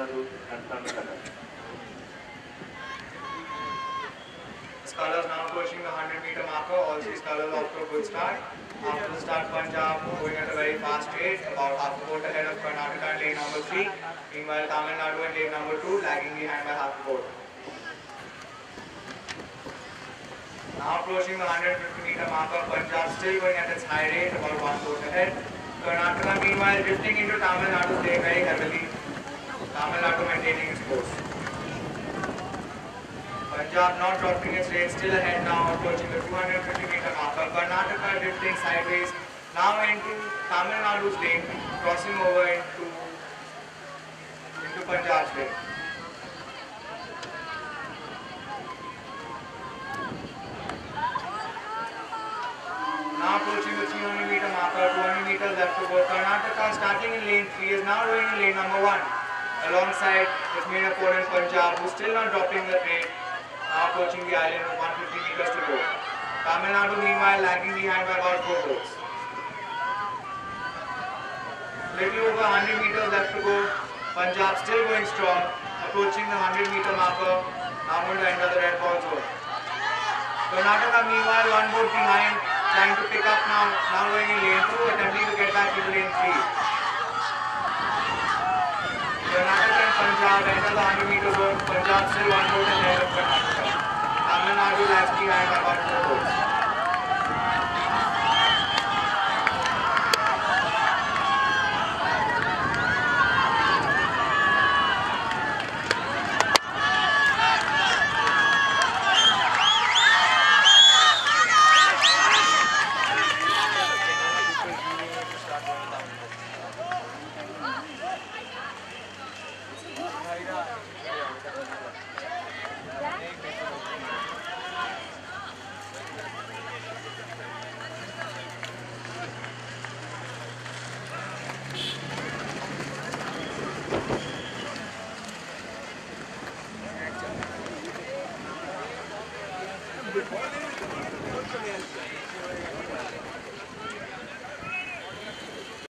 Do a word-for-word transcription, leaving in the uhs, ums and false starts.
Nadu and Tamil Nadu. Scullers now approaching the one hundred meter marker. All three scullers off to a good start. After the start, Punjab moving at a very fast rate, about half a boat ahead of Karnataka in lane number three. Meanwhile, Tamil Nadu in lane number two lagging behind by half a boat. Now approaching the one hundred fifty meter marker, Punjab still going at its high rate, about one boat ahead. Karnataka meanwhile drifting into Tamil Nadu lane very heavily. Tamil Nadu maintaining its course. Punjab not dropping its rate, still ahead now, approaching the two hundred fifty meter marker. Karnataka drifting sideways, now into Tamil Nadu's lane, crossing over into, into Punjab's lane. Now approaching the three hundred meter marker, two hundred meters left to go. Karnataka starting in lane three is now rowing in lane number one. Alongside its main opponent Punjab, who is still not dropping the rate. Now approaching the island with one hundred fifty meters to go. Tamil Nadu meanwhile lagging behind by about four boats. Little over one hundred meters left to go. Punjab still going strong. Approaching the one hundred meter marker. Now going to enter the red ball zone. Karnataka meanwhile one boat behind, trying to pick up now. Now going in lane two, attempting to get back into lane three. Karnataka and Punjab enter the one hundred meter zone. Punjab still one boat ahead of Karnataka. Tamil Nadu lags behind by about four boats.